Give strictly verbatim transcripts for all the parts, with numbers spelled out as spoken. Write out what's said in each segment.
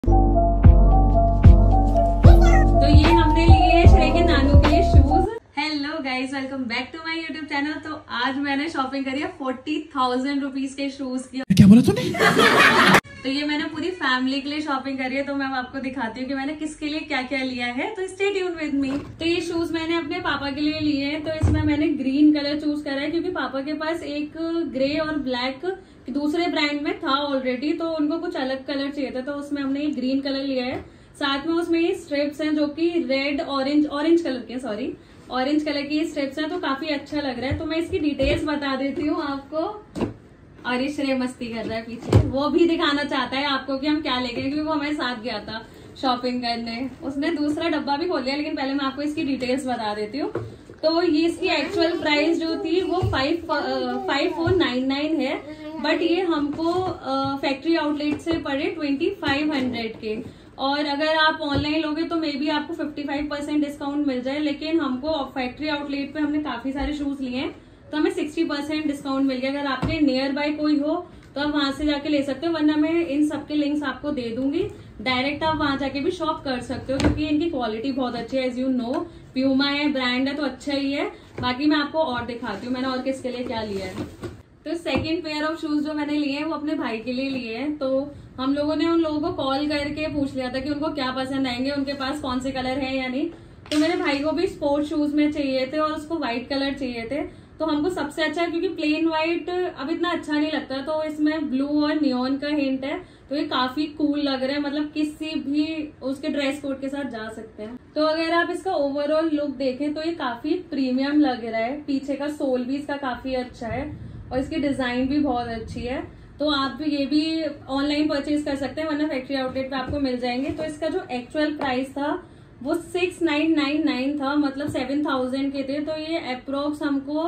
तो ये हमने लिए श्रेय के नानू के लिए shoes. Hello guys, welcome back to my YouTube channel. तो आज मैंने शॉपिंग करी है फोर्टी थाउजेंड रुपीज के शूज की। क्या बोला तूने? तो ये मैंने पूरी फैमिली के लिए शॉपिंग करी है। तो मैं आपको दिखाती हूँ कि मैंने किसके लिए क्या क्या लिया है। तो स्टे ट्यून विद मी। तो ये शूज मैंने अपने पापा के लिए लिए हैं। तो इसमें मैंने ग्रीन कलर चूज करा है क्योंकि पापा के पास एक ग्रे और ब्लैक दूसरे ब्रांड में था ऑलरेडी, तो उनको कुछ अलग कलर चाहिए था, तो उसमें हमने ये ग्रीन कलर लिया है। साथ में उसमें ये स्ट्रिप्स हैं जो कि रेड ऑरेंज ऑरेंज कलर के सॉरी ऑरेंज कलर की स्ट्रिप्स हैं, तो काफी अच्छा लग रहा है। तो मैं इसकी डिटेल्स बता देती हूँ आपको। और ये श्रेय मस्ती कर रहा है पीछे, वो भी दिखाना चाहता है आपको कि हम क्या लेके, क्योंकि वो हमारे साथ गया था शॉपिंग करने। उसने दूसरा डब्बा भी खोल लिया, लेकिन पहले मैं आपको इसकी डिटेल्स बता देती हूँ। तो ये इसकी एक्चुअल प्राइस जो थी वो five five four nine nine है, बट ये हमको फैक्ट्री आउटलेट से पड़े ट्वेंटी फाइव हंड्रेड के। और अगर आप ऑनलाइन लोगे तो मे बी आपको फिफ्टी फाइव परसेंट डिस्काउंट मिल जाए, लेकिन हमको फैक्ट्री आउटलेट पे हमने काफी सारे शूज लिए हैं तो हमें सिक्सटी परसेंट डिस्काउंट मिल गया। अगर आपके नियर बाय कोई हो तो आप वहां से जाके ले सकते हो, वरना मैं इन सबके लिंक्स आपको दे दूंगी। डायरेक्ट आप वहां जाके भी शॉप कर सकते हो क्योंकि इनकी क्वालिटी बहुत अच्छी है। एज यू नो प्यूमा है, ब्रांड है तो अच्छा ही है। बाकी मैं आपको और दिखाती हूँ मैंने और किसके लिए क्या लिया है। तो सेकंड पेयर ऑफ शूज जो मैंने लिए हैं वो अपने भाई के लिए लिए हैं। तो हम लोगों ने उन लोगों को कॉल करके पूछ लिया था कि उनको क्या पसंद आएंगे, उनके पास कौन से कलर है या नहीं। तो मेरे भाई को भी स्पोर्ट्स शूज में चाहिए थे और उसको व्हाइट कलर चाहिए थे। तो हमको सबसे अच्छा क्योंकि प्लेन व्हाइट अब इतना अच्छा नहीं लगता, तो इसमें ब्लू और नियॉन का हिंट है, तो ये काफी कूल लग रहा है। मतलब किसी भी उसके ड्रेस कोड के साथ जा सकते हैं। तो अगर आप इसका ओवरऑल लुक देखें तो ये काफी प्रीमियम लग रहा है। पीछे का सोल भी इसका काफी अच्छा है और इसकी डिजाइन भी बहुत अच्छी है। तो आप भी ये भी ऑनलाइन परचेज कर सकते हैं, वरना फैक्ट्री आउटलेट पे आपको मिल जाएंगे। तो इसका जो एक्चुअल प्राइस था वो सिक्स नाइन नाइन नाइन था, मतलब सेवन थाउजेंड के थे। तो ये अप्रोक्स हमको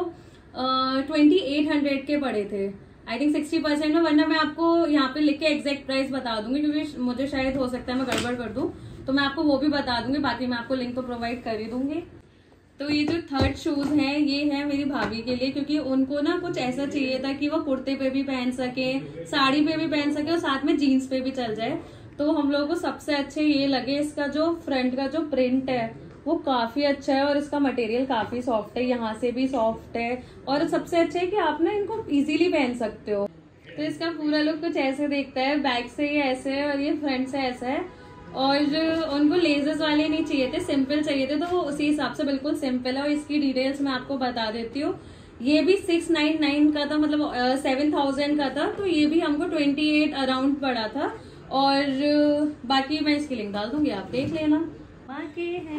ट्वेंटी एट हंड्रेड के पड़े थे, आई थिंक सिक्सटी परसेंट में। वरना मैं आपको यहाँ पे लिख के एग्जैक्ट प्राइस बता दूंगी क्योंकि मुझे शायद हो सकता है मैं गड़बड़ कर दूं, तो मैं आपको वो भी बता दूंगी। बाकी मैं आपको लिंक तो प्रोवाइड कर ही दूंगी। तो ये जो थर्ड शूज है ये है मेरी भाभी के लिए, क्योंकि उनको ना कुछ ऐसा चाहिए था कि वो कुर्ते पे भी पहन सके, साड़ी पे भी पहन सके और साथ में जीन्स पे भी चल जाए। तो हम लोगों को सबसे अच्छे ये लगे, इसका जो फ्रंट का जो प्रिंट है वो काफी अच्छा है और इसका मटेरियल काफी सॉफ्ट है, यहाँ से भी सॉफ्ट है। और सबसे अच्छा है कि आप ना इनको इजीली पहन सकते हो। तो इसका पूरा लुक कुछ ऐसे दिखता है, बैक से ये ऐसे है और ये फ्रंट से ऐसा है। और उनको लेजर्स वाले नहीं चाहिए थे, सिंपल चाहिए थे, तो वो उसी हिसाब से बिल्कुल सिंपल है। और इसकी डिटेल्स मैं आपको बता देती हूँ। ये भी सिक्स नाइन नाइन का था, मतलब सेवन थाउजेंड का था। तो ये भी हमको ट्वेंटी एट अराउंड पड़ा था। और बाकी मैं इसकी लिंक डाल दूंगी, आप देख लेना। बाकी है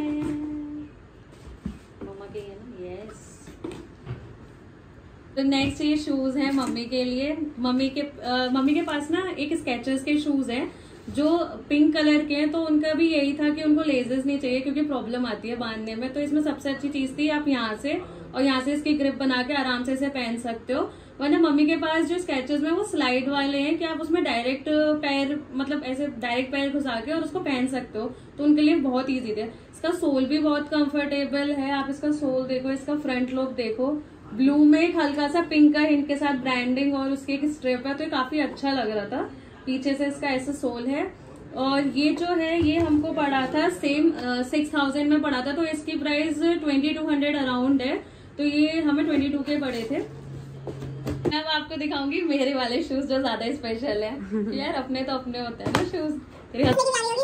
मम्मा के है ना, यस। तो नेक्स्ट ये शूज है मम्मी के लिए। मम्मी के आ, मम्मी के पास ना एक स्केचर्स के शूज हैं जो पिंक कलर के हैं। तो उनका भी यही था कि उनको लेजेस नहीं चाहिए क्योंकि प्रॉब्लम आती है बांधने में। तो इसमें सबसे अच्छी चीज थी आप यहाँ से और यहाँ से इसकी ग्रिप बना के आराम से इसे पहन सकते हो। वरना मम्मी के पास जो स्केचेस में वो स्लाइड वाले हैं कि आप उसमें डायरेक्ट पैर, मतलब ऐसे डायरेक्ट पैर घुसा के और उसको पहन सकते हो, तो उनके लिए बहुत ईजी थे। इसका सोल भी बहुत कंफर्टेबल है, आप इसका सोल देखो, इसका फ्रंट लुक देखो, ब्लू में एक हल्का सा पिंक का हिंट के साथ ब्रांडिंग और उसकी एक स्ट्रिप है, तो ये काफी अच्छा लग रहा था। पीछे से इसका ऐसा सोल है। और ये जो है ये हमको पड़ा था सेम सिक्स थाउजेंड में पड़ा था, तो इसकी price twenty two hundred around है। तो ये हमें ट्वेंटी टू के पड़े थे। अब आपको दिखाऊंगी मेरे वाले शूज जो ज्यादा स्पेशल है। यार अपने तो अपने होते हैं ना शूज।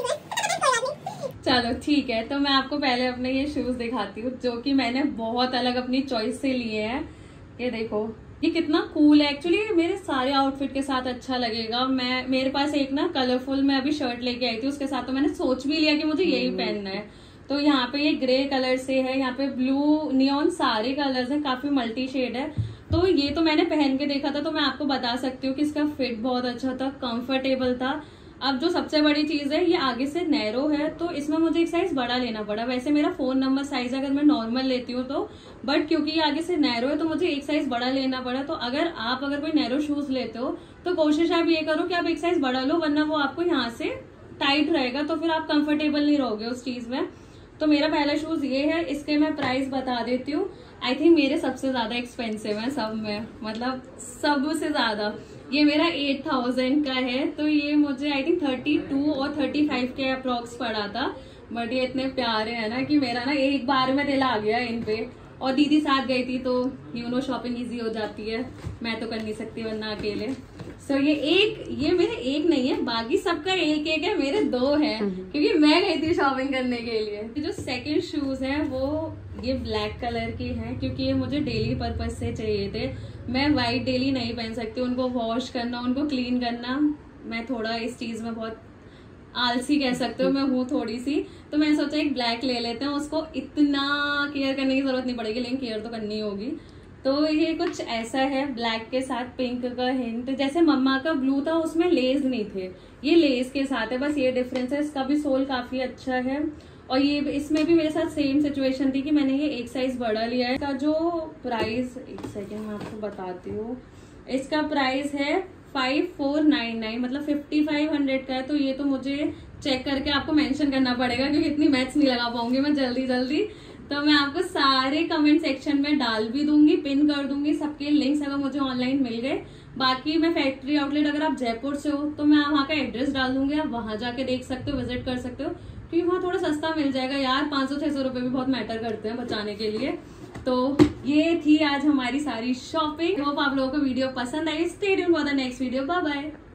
चलो ठीक है, तो मैं आपको पहले अपने ये शूज दिखाती हूँ जो कि मैंने बहुत अलग अपनी चॉइस से लिए हैं। ये देखो ये कितना कूल है। एक्चुअली मेरे सारे आउटफिट के साथ अच्छा लगेगा। मैं मेरे पास एक ना कलरफुल में अभी शर्ट लेके आई थी उसके साथ, तो मैंने सोच भी लिया कि मुझे यही पहनना है। तो यहाँ पे ये ग्रे कलर से है, यहाँ पे ब्लू नियॉन सारे कलर्स हैं, काफी मल्टी शेड है। तो ये तो मैंने पहन के देखा था, तो मैं आपको बता सकती हूँ कि इसका फिट बहुत अच्छा था, कंफर्टेबल था। अब जो सबसे बड़ी चीज है ये आगे से नैरो है, तो इसमें मुझे एक साइज बड़ा लेना पड़ा। वैसे मेरा फोन नंबर साइज अगर मैं नॉर्मल लेती हूँ तो, बट क्योंकि ये आगे से नैरो है तो मुझे एक साइज बड़ा लेना पड़ा। तो अगर आप अगर कोई नैरो शूज लेते हो तो कोशिश आप ये करो कि आप एक साइज बड़ा लो, वरना वो आपको यहाँ से टाइट रहेगा तो फिर आप कंफर्टेबल नहीं रहोगे उस चीज में। तो मेरा पहला शूज ये है, इसके मैं प्राइस बता देती हूँ। आई थिंक मेरे सबसे ज्यादा एक्सपेंसिव है सब में, मतलब सबसे ज्यादा। ये मेरा एट थाउजेंड का है, तो ये मुझे आई थिंक थर्टी टू और थर्टी फाइव के अप्रोक्स पड़ा था। बट ये इतने प्यारे है ना कि मेरा ना एक बार में दिल आ गया इन पे। और दीदी साथ गई थी तो यू नो शॉपिंग इजी हो जाती है, मैं तो कर नहीं सकती वरना अकेले। सो so, ये एक ये मेरे एक नहीं है, बाकी सबका एक एक है, मेरे दो हैं क्योंकि मैं गई थी शॉपिंग करने के लिए। जो सेकंड शूज है वो ये ब्लैक कलर के हैं क्योंकि ये मुझे डेली पर्पज से चाहिए थे। मैं व्हाइट डेली नहीं पहन सकती, उनको वॉश करना, उनको क्लीन करना, मैं थोड़ा इस चीज में बहुत आलसी कह सकते हो मैं हूँ थोड़ी सी। तो मैंने सोचा एक ब्लैक ले लेते हैं, उसको इतना केयर करने की जरूरत नहीं पड़ेगी, लेकिन केयर तो करनी होगी। तो ये कुछ ऐसा है, ब्लैक के साथ पिंक का हिंट, जैसे मम्मा का ब्लू था उसमें लेस नहीं थे, ये लेस के साथ है, बस ये डिफरेंस है। इसका भी सोल काफी अच्छा है। और ये इसमें भी मेरे साथ सेम सिचुएशन थी कि मैंने ये एक साइज बड़ा लिया है। इसका जो प्राइस, एक सेकेंड मैं आपको बताती हूँ, इसका प्राइस है फाइव फोर नाइन नाइन, मतलब फिफ्टी फाइव हंड्रेड का है। तो ये तो मुझे चेक करके आपको मेंशन करना पड़ेगा क्योंकि इतनी मैथ्स नहीं लगा पाऊंगी मैं जल्दी जल्दी। तो मैं आपको सारे कमेंट सेक्शन में डाल भी दूंगी, पिन कर दूंगी सबके लिंक्स अगर मुझे ऑनलाइन मिल गए। बाकी मैं फैक्ट्री आउटलेट, अगर आप जयपुर से हो तो मैं वहाँ का एड्रेस डाल दूंगी, आप वहां जाके देख सकते हो, विजिट कर सकते हो, क्योंकि वहाँ थोड़ा सस्ता मिल जाएगा यार। पाँच सौ छह सौ रुपए भी बहुत मैटर करते हैं बचाने के लिए। तो ये थी आज हमारी सारी शॉपिंग। होप आप लोगों को वीडियो पसंद आई। Stay tuned for the next video. Bye bye.